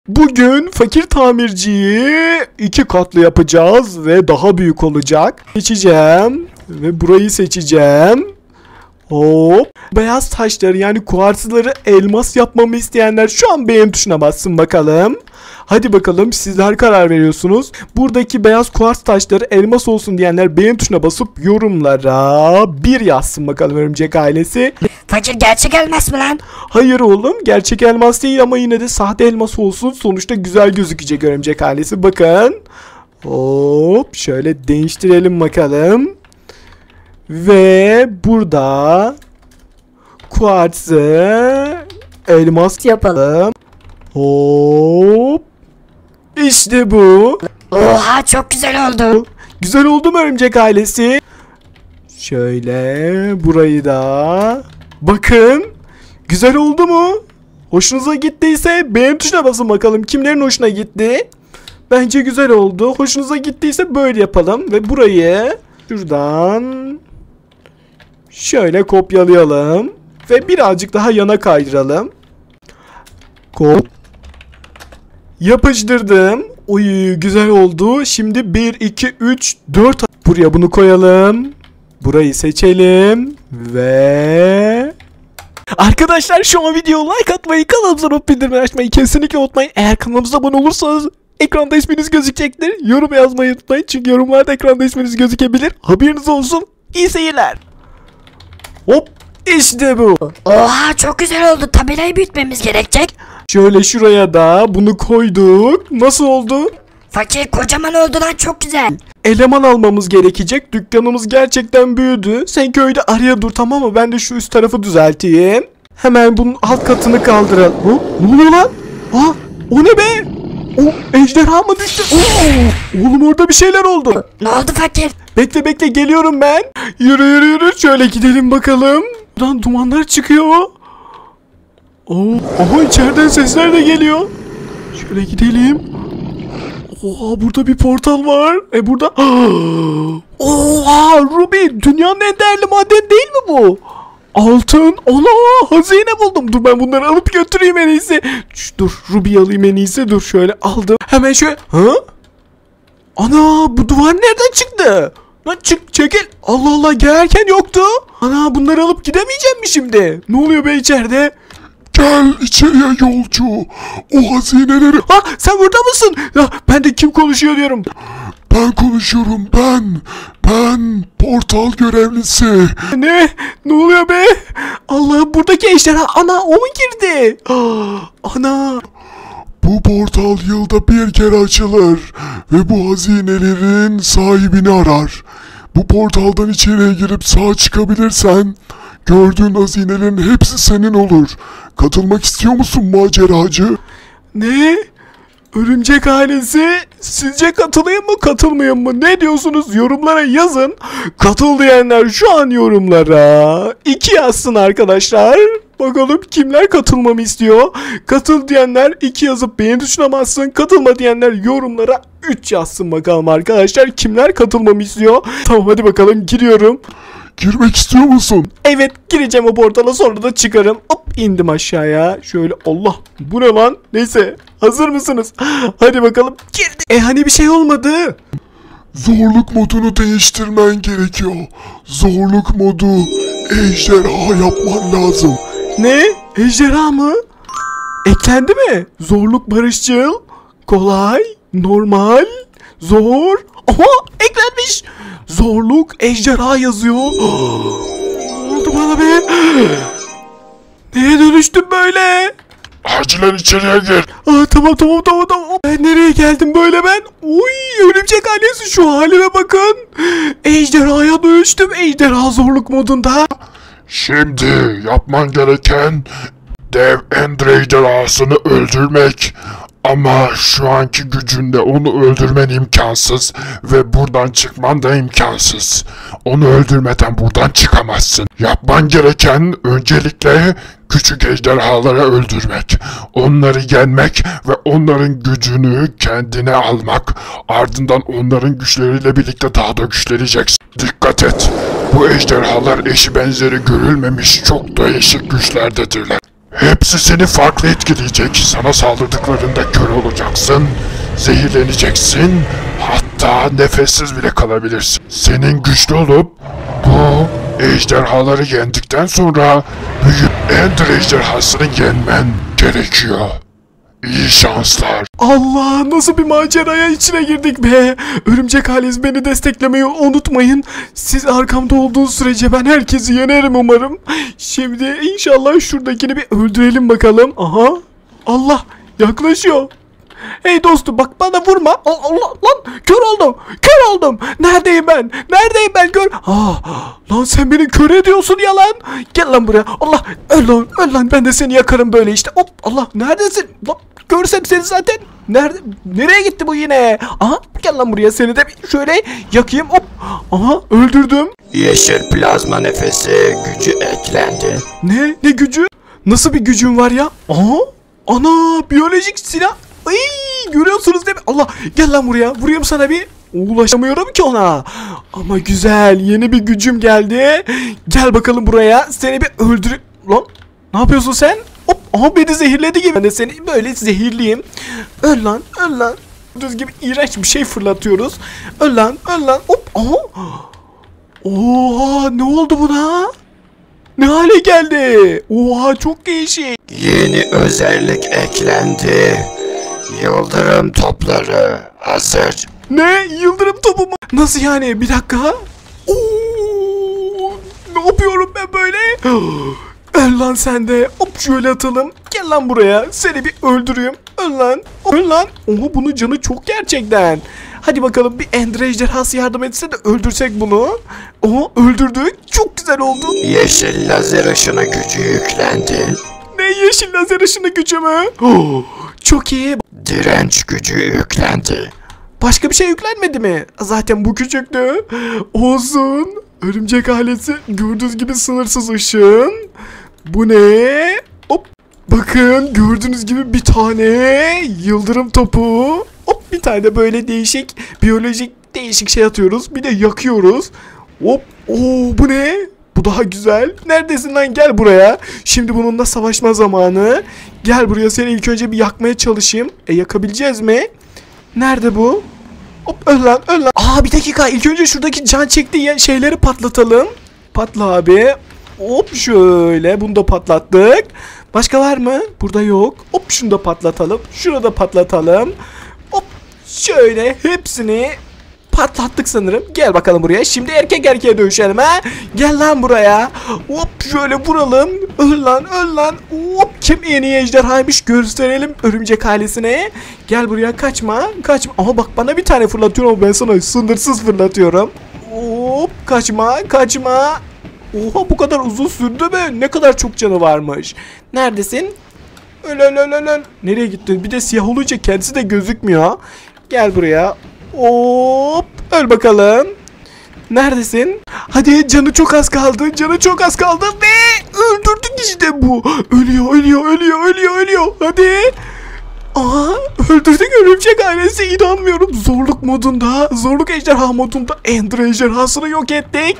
Bugün fakir tamirciyi 2 katlı yapacağız ve daha büyük olacak. Seçeceğim ve burayı seçeceğim. Hop. Beyaz taşları yani kuartzları elmas yapmamı isteyenler şu an beğen tuşuna bassın bakalım. Hadi bakalım, sizler karar veriyorsunuz. Buradaki beyaz kuartz taşları elmas olsun diyenler beğen tuşuna basıp yorumlara 1 yazsın bakalım örümcek ailesi. Fakir gerçek elmas mı lan? Hayır oğlum, gerçek elmas değil ama yine de sahte elmas olsun. Sonuçta güzel gözükecek örümcek ailesi. Bakın. Hop, şöyle değiştirelim bakalım. Ve burada kuartzı elmas yapalım. Hop. İşte bu. Oha, çok güzel oldu. Güzel oldu mu örümcek ailesi? Şöyle burayı da. Bakın. Güzel oldu mu? Hoşunuza gittiyse beğen tuşuna basın bakalım. Kimlerin hoşuna gitti? Bence güzel oldu. Hoşunuza gittiyse böyle yapalım. Ve burayı şuradan şöyle kopyalayalım. Ve birazcık daha yana kaydıralım. Yapıştırdım. Uy, güzel oldu. Şimdi 1, 2, 3, 4. Buraya bunu koyalım. Burayı seçelim. Ve arkadaşlar, şu an videoya like atmayı, kanalımıza not bildirimleri açmayı kesinlikle unutmayın. Eğer kanalımıza abone olursanız ekranda isminiz gözükecektir. Yorum yazmayı unutmayın. Çünkü yorumlarda ekranda isminiz gözükebilir. Haberiniz olsun. İyi seyirler. Hop. İşte bu. Oha, çok güzel oldu. Tabelayı büyütmemiz gerekecek. Şöyle şuraya da bunu koyduk. Nasıl oldu? Fakir kocaman oldu lan, çok güzel. Eleman almamız gerekecek. Dükkanımız gerçekten büyüdü. Sen köyde araya dur, tamam mı? Ben de şu üst tarafı düzelteyim. Hemen bunun alt katını kaldıralım. Ne oluyor lan? Aa, o ne be? O ejderha mı düştü? Oğlum, orada bir şeyler oldu. Ne oldu fakir? Bekle geliyorum ben. Yürü. Şöyle gidelim bakalım. Buradan dumanlar çıkıyor. Aha, içeriden sesler de geliyor. Şöyle gidelim. Oha, burada bir portal var. Burada. Oha, Ruby, dünyanın en değerli maden değil mi bu? Altın. Ana, hazine buldum. Dur, ben bunları alıp götüreyim en iyisi. Dur, Ruby'yi alayım en iyisi. Dur, şöyle aldım. Hemen şöyle. Ana, bu duvar nereden çıktı? Lan çekil. Allah Allah, gelirken yoktu. Ana, bunları alıp gidemeyeceğim mi şimdi? Ne oluyor be içeride? Gel içeriye yolcu. O hazineleri... Ha, sen burada mısın? Ya, ben de kim konuşuyor diyorum. Ben konuşuyorum, ben portal görevlisi. Ne oluyor be? Allah, buradaki ejderha, ana, o mu girdi? Ana. Bu portal yılda bir kere açılır ve bu hazinelerin sahibini arar. Bu portaldan içeriye girip sağ çıkabilirsen gördüğün hazinelerin hepsi senin olur. Katılmak istiyor musun maceracı? Ne? Örümcek ailesi, sizce katılayım mı katılmayayım mı? Ne diyorsunuz? Yorumlara yazın. Katıl diyenler şu an yorumlara 2 yazsın arkadaşlar. Bakalım kimler katılmamı istiyor. Katıl diyenler 2 yazıp beğen tuşuna bassın. Katılma diyenler yorumlara 3 yazsın bakalım arkadaşlar. Kimler katılmamı istiyor? Tamam, hadi bakalım, giriyorum. Girmek istiyor musun? Evet, gireceğim o portala, sonra da çıkarım. Hop, indim aşağıya. Şöyle, Allah, bu ne lan? Neyse, hazır mısınız? Hadi bakalım, girdi. Hani bir şey olmadı. Zorluk modunu değiştirmen gerekiyor. Zorluk modu ejderha yapman lazım. Ne? Ejderha mı? Eklendi mi? Zorluk barışçıl, kolay, normal, zor. Aha, eklenmiş. Zorluk ejderha yazıyor. Ne oldu bana be? Neye dönüştüm böyle? Acilen içeriye gir. Tamam. Ben nereye geldim böyle ben? Uy, örümcek ailesi, şu halime bakın. Ejderhaya dönüştüm. Ejderha zorluk modunda. Şimdi yapman gereken dev Ender ejderhasını öldürmek. Ama şu anki gücünle onu öldürmen imkansız ve buradan çıkman da imkansız. Onu öldürmeden buradan çıkamazsın. Yapman gereken öncelikle küçük ejderhaları öldürmek. Onları yenmek ve onların gücünü kendine almak. Ardından onların güçleriyle birlikte daha da güçleneceksin. Dikkat et. Bu ejderhalar eşi benzeri görülmemiş çok değişik güçlerdedirler. Hepsi seni farklı etkileyecek. Sana saldırdıklarında kör olacaksın, zehirleneceksin, hatta nefessiz bile kalabilirsin. Senin güçlü olup bu ejderhaları yendikten sonra büyük Ender ejderhasını yenmen gerekiyor. İyi şanslar. Allah, nasıl bir maceraya içine girdik be. Örümcek ailesi, beni desteklemeyi unutmayın. Siz arkamda olduğu sürece ben herkesi yenerim umarım. Şimdi inşallah şuradakini bir öldürelim bakalım. Aha. Allah, yaklaşıyor. Hey dostum, bak bana vurma. Allah lan, kör oldum. Kör oldum. Neredeyim ben? Neredeyim ben kör? Lan sen beni kör ediyorsun ya lan. Gel lan buraya. Allah, öl lan, öl lan. Ben de seni yakarım böyle işte. Hop, Allah, neredesin? Lan, görsem seni zaten. Nereye gitti bu yine? Aha, gel lan buraya, seni de şöyle yakayım. Hop. Aha, öldürdüm. Yeşil plazma nefesi gücü eklendi. Ne gücü? Nasıl bir gücün var ya? Aha. Ana, biyolojik silah. Ay, görüyorsunuz değil mi? Allah, gel lan buraya. Vurayım sana bir. Ulaşamıyorum ki ona. Ama güzel, yeni bir gücüm geldi. Gel bakalım buraya. Seni bir öldür... Lan, ne yapıyorsun sen? Hop, aha, beni zehirledi gibi. Ben de seni böyle zehirleyeyim. Öl lan, öl lan. Düz gibi iğrenç bir şey fırlatıyoruz. Öl lan, öl lan. Hop, aha. Oha, ne oldu buna? Ne hale geldi? Oha, çok değişik. Yeni özellik eklendi. Yıldırım topları hazır. Ne? Yıldırım topu mu? Nasıl yani? Bir dakika. Oo, ne yapıyorum ben böyle? Öl lan sen de. Hop, şöyle atalım. Gel lan buraya. Seni bir öldüreyim. Öl lan. Öl lan. Oha, bunun canı çok gerçekten. Hadi bakalım, bir Ender ejderhası yardım etse de öldürsek bunu. Oha, öldürdük. Çok güzel oldu. Yeşil lazer ışını gücü yüklendi. Ne, yeşil lazer ışını gücü mü? Çok iyi. Direnç gücü yüklendi. Başka bir şey yüklenmedi mi? Zaten bu küçüktü. Olsun. Örümcek ailesi, gördüğünüz gibi sınırsız ışın. Bu ne? Hop. Bakın, gördüğünüz gibi bir tane yıldırım topu. Hop, bir tane böyle değişik, biyolojik değişik şey atıyoruz. Bir de yakıyoruz. Hop. Oo, bu ne? Bu daha güzel. Neredesin lan? Gel buraya. Şimdi bununla savaşma zamanı. Gel buraya, seni ilk önce bir yakmaya çalışayım. Yakabileceğiz mi? Nerede bu? Hop, öl lan, öl lan. Bir dakika, ilk önce şuradaki can çektiği şeyleri patlatalım. Patla abi. Hop, şöyle, bunu da patlattık. Başka var mı? Burada yok. Hop, şunu da patlatalım. Şunu da patlatalım. Hop, şöyle hepsini patlattık sanırım. Gel bakalım buraya. Şimdi erkek erkeğe dövüşelim ha. Gel lan buraya. Hop, şöyle vuralım. Öl lan, öl lan. Hop, kim en iyi ejderhaymış gösterelim örümcek ailesine. Gel buraya, kaçma. Kaçma. Ama bak, bana bir tane fırlatıyorum ama ben sana sınırsız fırlatıyorum. Hop, kaçma, kaçma. Oha, bu kadar uzun sürdü mü? Ne kadar çok canı varmış. Neredesin? Öl, öl, öl, öl, öl. Nereye gittin? Bir de siyah olunca kendisi de gözükmüyor. Gel buraya. Hop, öl bakalım. Neredesin? Hadi, canı çok az kaldı. Canı çok az kaldı ve öldürdük işte bu. Ölüyor, ölüyor, ölüyor, ölüyor, ölüyor. Hadi. Öldürdük örümcek ailesi, inanmıyorum. Zorluk modunda, zorluk ejderha modunda Ender ejderhasını yok ettik.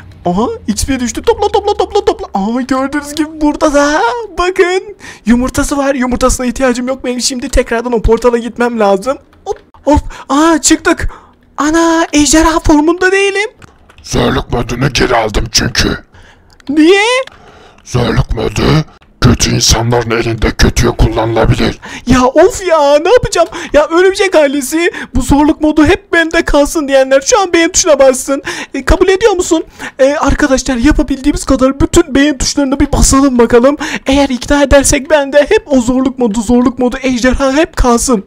XP düştü. Topla, topla, topla, topla. Gördüğünüz gibi burada da bakın, yumurtası var. Yumurtasına ihtiyacım yok benim. Şimdi tekrardan o portala gitmem lazım. Hop, hop. Çıktık. Ana, ejderha formunda değilim. Zorluk modunu geri aldım çünkü. Niye? Zorluk modu kötü insanların elinde kötüye kullanılabilir. Ya of ya, ne yapacağım? Ya örümcek ailesi, bu zorluk modu hep bende kalsın diyenler şu an beğen tuşuna bassın. Kabul ediyor musun? Arkadaşlar, yapabildiğimiz kadar bütün beğen tuşlarına bir basalım bakalım. Eğer ikna edersek ben de hep o zorluk modu ejderha hep kalsın.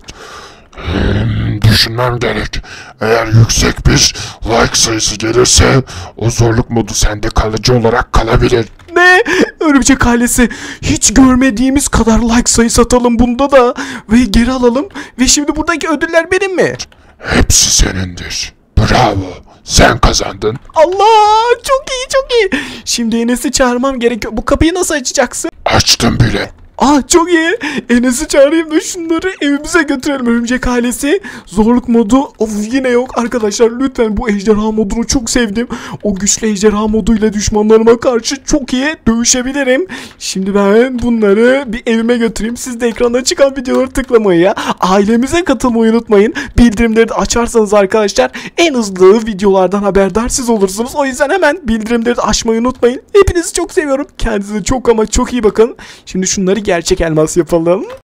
Düşünmem gerek. Eğer yüksek bir like sayısı gelirse o zorluk modu sende kalıcı olarak kalabilir. Ne? Örümcek ailesi, hiç görmediğimiz kadar like sayısı atalım bunda da ve geri alalım. Ve şimdi buradaki ödüller benim mi? Hepsi senindir. Bravo. Sen kazandın. Allah, çok iyi, çok iyi. Şimdi Enes'i çağırmam gerekiyor. Bu kapıyı nasıl açacaksın? Açtım bile. Çok iyi. Enes'i çağırayım da şunları evimize götürelim. Örümcek ailesi. Zorluk modu yine yok. Arkadaşlar lütfen, bu ejderha modunu çok sevdim. O güçlü ejderha moduyla düşmanlarıma karşı çok iyi dövüşebilirim. Şimdi ben bunları bir evime götüreyim. Siz de ekranda çıkan videoları tıklamayı, ailemize katılmayı unutmayın. Bildirimleri de açarsanız arkadaşlar en hızlı videolardan haberdar siz olursunuz. O yüzden hemen bildirimleri de açmayı unutmayın. Hepinizi çok seviyorum. Kendinize çok ama çok iyi bakın. Şimdi şunları gerçek elmas yapalım.